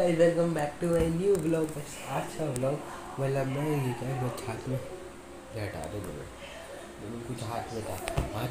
Guys, welcome back to my new blog. बस आज का ब्लॉग मतलब मैं ये क्या कुछ हाथ में हटा दो कुछ हाथ में था,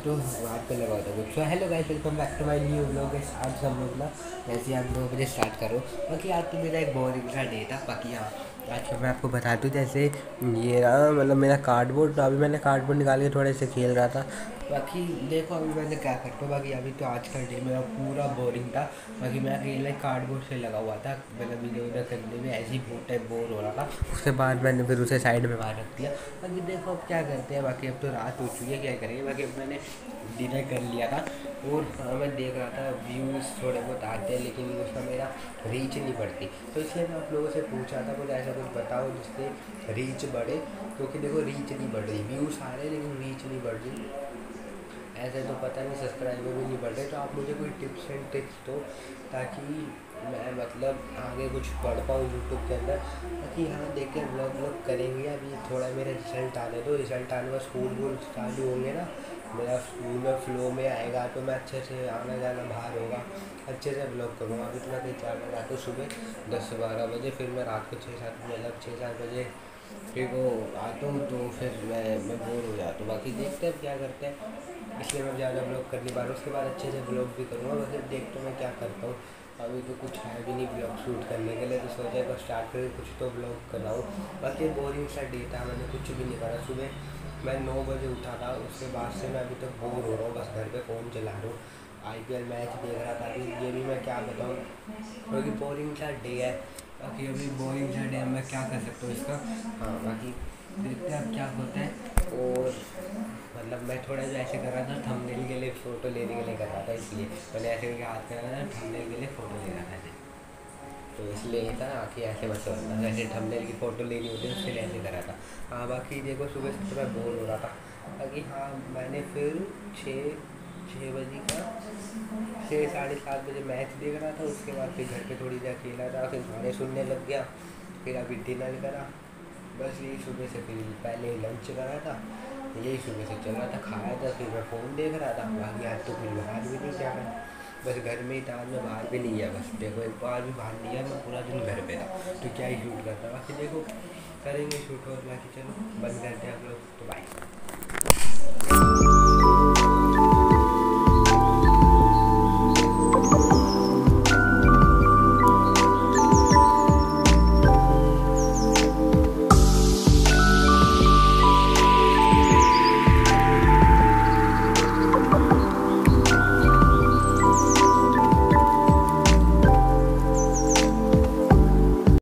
हाथ पे लगा था कुछ। Hello guys, welcome back to my new blog. आज हम लोग ना जैसे आप 9 बजे स्टार्ट करो। बाकी आज तो मेरा एक बोरिंग सा डे था। बाकी हाँ, आज का मैं आपको बता दूँ जैसे ये रहा मतलब मेरा कार्डबोर्ड। अभी मैंने कार्डबोर्ड निकाल के थोड़े से खेल रहा था। बाकी देखो अभी मैंने क्या करता हूँ। बाकी अभी तो आज का डे मेरा पूरा बोरिंग था। बाकी मैं अकेला कार्डबोर्ड से लगा हुआ था, मतलब इधर उधर करने में ऐसे ही बहुत टाइम बोर हो रहा था। उसके बाद मैंने फिर उसे साइड में बाहर रख दिया। बाकी देखो अब क्या करते हैं। बाकी अब तो रात हो चुकी है, क्या करेंगे। बाकी अब मैंने डिनर कर लिया था और हाँ, मैं देख रहा था व्यूज़ थोड़े बहुत आते हैं लेकिन उसका मेरा रीच नहीं बढ़ती। तो इसलिए मैं आप लोगों से पूछा था कुछ ऐसा कुछ बताओ जिससे रीच बढ़े। क्योंकि देखो रीच नहीं बढ़ रही, व्यूज़ आ रहे हैं लेकिन रीच नहीं बढ़ रही। ऐसे तो पता नहीं, सब्सक्राइबर भी नहीं बढ़ रहे। तो आप मुझे कोई टिप्स एंड ट्रिक्स दो ताकि मैं मतलब आगे कुछ पढ़ पाऊँ यूट्यूब के अंदर। ताकि हाँ देखें ब्लॉग करेंगे। अभी थोड़ा मेरा रिजल्ट आने दो, रिजल्ट आने का स्कूल वूल चालू होंगे ना, मेरा स्कूल में फ्लो में आएगा तो मैं अच्छे से आना जाना बाहर होगा, अच्छे से ब्लॉग करूँगा। अभी तो मैं कहीं जाना जाता हूँ सुबह 10 से 12 बजे, फिर मैं रात को 6-7 मतलब 6-7 बजे फिर वो आता हूँ। तो फिर मैं बोर हो जाता हूँ। बाकी देखते हैं क्या करते हैं। इसलिए मैं ज़्यादा ब्लॉग कर नहीं पा रहा हूँ। उसके बाद अच्छे से ब्लॉग भी करूँगा। वैसे देखते मैं क्या करता हूँ। अभी तो कुछ है भी नहीं ब्लॉग शूट करने के लिए, तो सोचा को स्टार्ट करके कुछ तो ब्लॉग कराऊँ। बाकी बोरिंग सा डे था, मैंने कुछ भी नहीं करा। सुबह मैं 9 बजे उठा था, उसके बाद से मैं अभी तक बोर हो रहा हूँ। बस घर पे फ़ोन चला रहा हूँ, IPL मैच देख रहा था। अभी ये भी मैं क्या बताऊँ, क्योंकि बोरिंग सा डे है। बाकी अभी बोरिंग सा डे मैं क्या कर सकता हूँ इसका। हाँ बाकी देखते हैं अब क्या होता है। और मतलब मैं थोड़ा जो ऐसे कर रहा था थंबनेल के लिए, फ़ोटो लेने के लिए कर रहा था। इसलिए मैंने ऐसे करके हाथ कर रहा था, थंबनेल के लिए फ़ोटो ले रहा था ऐसे। तो इसलिए ये था ना कि ऐसे मत करना, जैसे थंबनेल की फ़ोटो लेनी होती है उसके लिए ऐसे करा था। हाँ बाकी देखो सुबह से तो मैं बोर हो रहा था। बाकी हाँ मैंने फिर छः छः बजे का 6-7:30 बजे मैच देख रहा था। उसके बाद फिर घर पे थोड़ी देर खेला था, फिर गाने सुनने लग गया। फिर अभी डिनर करा। बस यही सुबह से, फिर पहले लंच करा था, यही सुबह से चल रहा था। खाया था, फिर मैं फ़ोन देख रहा था। बाकी आज तो कुछ बाहर भी नहीं गया मैं, बस घर में ही था। आज मैं बाहर भी नहीं गया। बस देखो एक बार भी बाहर नहीं गया, मैं पूरा दिन घर पे था। तो क्या ही शूट करता। बाकी देखो करेंगे शूट और। बाकी चलो बंद करते हैं आप लोग, तो बाय।